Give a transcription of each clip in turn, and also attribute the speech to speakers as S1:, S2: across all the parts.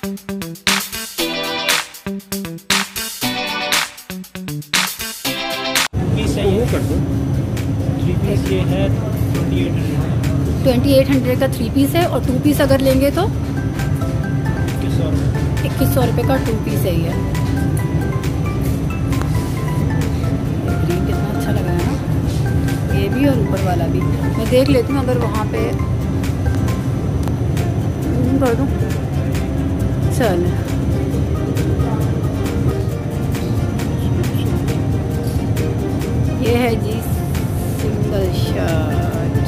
S1: Piece है ये, 3 piece ये है
S2: 2800 का 3 पीस है, और 2 पीस अगर लेंगे तो 2100 रुपये का 2 पीस है ये। ग्रीन कितना अच्छा लगा है ना, ये भी और ऊपर वाला भी। मैं देख लेती हूँ अगर वहाँ पे कर दूँ। चल ये है जी सिंगल शर्ट।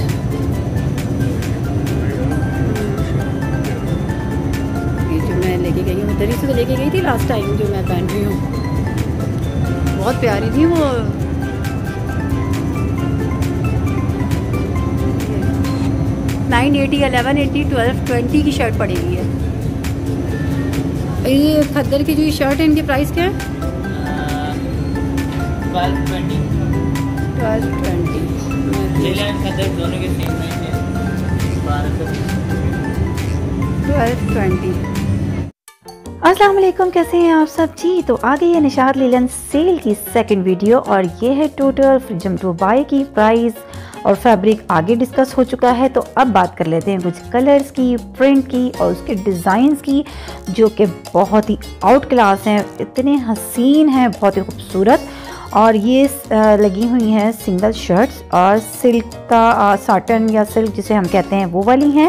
S2: ये जो मैं लेके गई हूँ, इधर ही से लेके गई थी लास्ट टाइम, जो मैं पहन रही हूँ बहुत प्यारी थी वो। $980, $1180, $1220 की शर्ट पड़ेगी है। ये खद्दर की जो ये शर्ट है, इनकी प्राइस क्या है?
S1: 1220।
S2: 1220
S1: दोनों के सेम प्राइस है,
S2: 1220।
S3: अस्सलाम वालेकुम, कैसे हैं आप सब जी। तो आ गई है निशात लीलन सेल की सेकंड वीडियो, और ये है टोटल फ्रीडम टू बाय की प्राइस और फैब्रिक आगे डिस्कस हो चुका है। तो अब बात कर लेते हैं कुछ कलर्स की, प्रिंट की और उसके डिज़ाइंस की, जो कि बहुत ही आउट क्लास हैं, इतने हसीन हैं, बहुत ही खूबसूरत। और ये लगी हुई हैं सिंगल शर्ट्स, और सिल्क का साटन या सिल्क जिसे हम कहते हैं वो वाली हैं।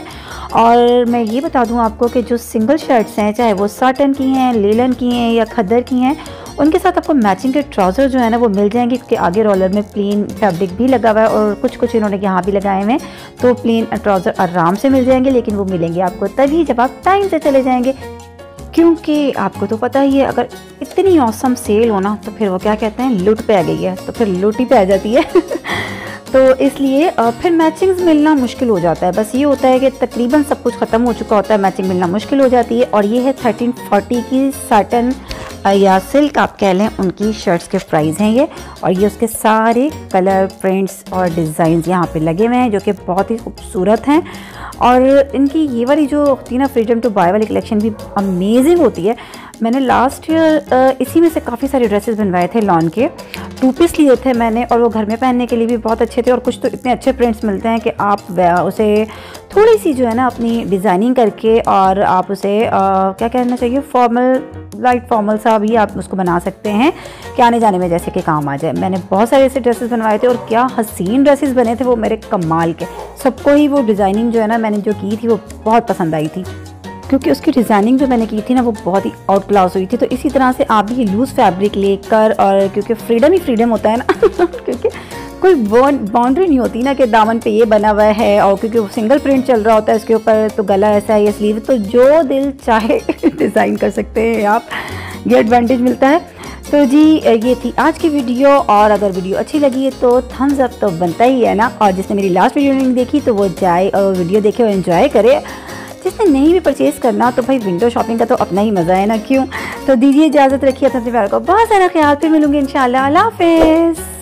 S3: और मैं ये बता दूं आपको कि जो सिंगल शर्ट्स हैं, चाहे वो साटन की हैं, लेलन की हैं या खद्दर की हैं, उनके साथ आपको मैचिंग के ट्राउज़र जो है ना वो मिल जाएंगे, क्योंकि आगे रोलर में प्लेन फैब्रिक भी लगा हुआ है और कुछ इन्होंने यहाँ भी लगाए हुए हैं। तो प्लेन ट्राउज़र आराम से मिल जाएंगे, लेकिन वो मिलेंगे आपको तभी जब आप टाइम से चले जाएंगे, क्योंकि आपको तो पता ही है अगर इतनी औसम सेल हो ना तो फिर वो क्या कहते हैं, लूट पे आ गई है, तो फिर लूट ही पे आ जाती है। तो इसलिए फिर मैचिंग्स मिलना मुश्किल हो जाता है। बस ये होता है कि तकरीबन सब कुछ ख़त्म हो चुका होता है, मैचिंग मिलना मुश्किल हो जाती है। और ये है 1340 की साटन या सिल्क आप कह लें, उनकी शर्ट्स के प्राइस हैं ये। और ये उसके सारे कलर, प्रिंट्स और डिज़ाइंस यहाँ पे लगे हुए हैं, जो कि बहुत ही खूबसूरत हैं। और इनकी ये वाली जो होती है ना फ्रीडम टू बाय वाली कलेक्शन भी अमेजिंग होती है। मैंने लास्ट ईयर इसी में से काफ़ी सारे ड्रेसेस बनवाए थे लॉन के, 2 पीस लिए थे मैंने, और वो घर में पहनने के लिए भी बहुत अच्छे थे। और कुछ तो इतने अच्छे प्रिंट्स मिलते हैं कि आप उसे थोड़ी सी जो है ना अपनी डिज़ाइनिंग करके, और आप उसे क्या कहना चाहिए, फॉर्मल, लाइट फॉर्मल सा भी आप उसको बना सकते हैं कि आने जाने में जैसे कि काम आ जाए। मैंने बहुत सारे ऐसे ड्रेसेस बनवाए थे, और क्या हसीन ड्रेसेस बने थे वो मेरे, कमाल के। सबको ही वो डिज़ाइनिंग जो है ना मैंने जो की थी वो बहुत पसंद आई थी, क्योंकि उसकी डिज़ाइनिंग जो मैंने की थी ना वो बहुत ही आउट क्लास हुई थी। तो इसी तरह से आप भी लूज़ फैब्रिक लेकर, और क्योंकि फ्रीडम ही फ्रीडम होता है ना क्योंकि कोई बाउंड्री नहीं होती ना कि दामन पे ये बना हुआ है, और क्योंकि वो सिंगल प्रिंट चल रहा होता है इसके ऊपर, तो गला ऐसा है या स्लीव, तो जो दिल चाहे डिज़ाइन कर सकते हैं आप, ये एडवांटेज मिलता है। तो जी ये थी आज की वीडियो, और अगर वीडियो अच्छी लगी है तो थम्स अप तो बनता ही है ना। और जिसने मेरी लास्ट वीडियो नहीं देखी तो वो जाए और वीडियो देखे और एंजॉय करे। जिसने नहीं भी परचेज़ करना तो भाई विंडो शॉपिंग का तो अपना ही मज़ा है ना, क्यों। तो दीजिए इजाज़त, रखिए अपने परिवार को बहुत सारा ख्याल, फिर मिलूंगी इंशाल्लाह। अल्लाह हाफ़िज़।